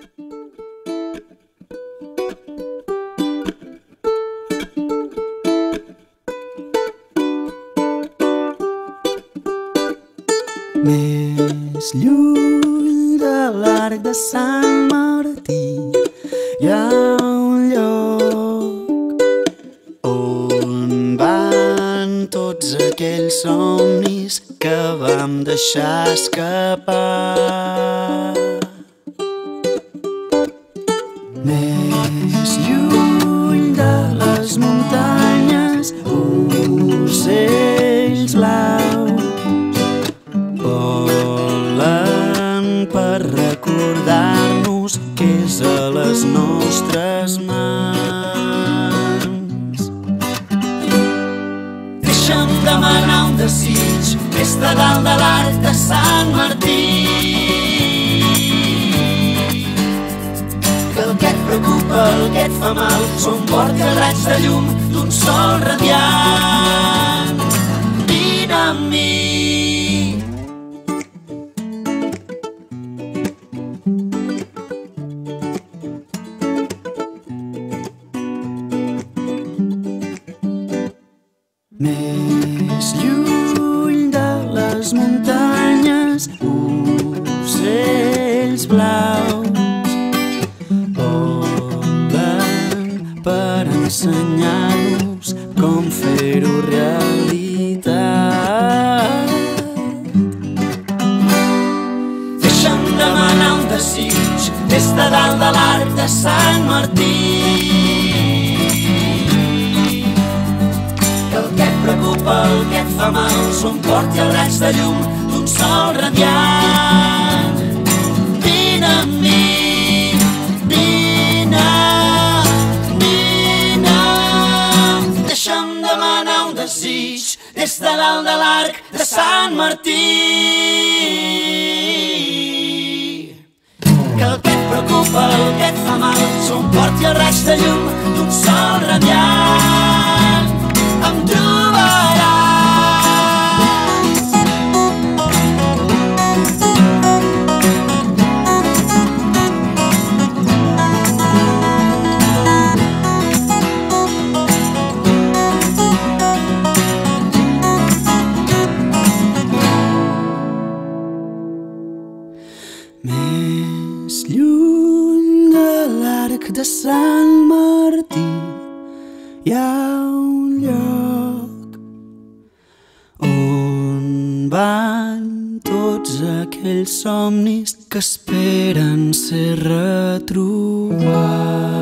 Més lluny de l'arc de Sant Martí hi ha un lloc on van tots aquells somnis que vam deixar escapar. Més lluny de les muntanyes, ocells blaus volen per recordar-nos que és a les nostres mans. Deixa'm demanar un desig des de dalt de l'arc de Sant Martí, que el que et preocupa, el que et fa mal són porti el raig de llum d'un sol radiant. Vine amb mi. Més lluny de les muntanyes, ocells blaus volen per ensenyar-nos com fer-ho realitat. Deixa'm demanar un desig des de dalt de l'arc de Sant Martí, el que et fa mal són porti el raig de llum d'un sol radiant. Vine amb mi, vine, vine. Deixa'm demanar un desig des de dalt de l'arc de Sant Martí, que el que et preocupa, el que et fa mal són porti el raig de llum d'un sol radiant. Em trobaràs. Més lluny de l'arc de Sant Martí hi ha un lloc on van tots aquells somnis que esperen ser retrobats.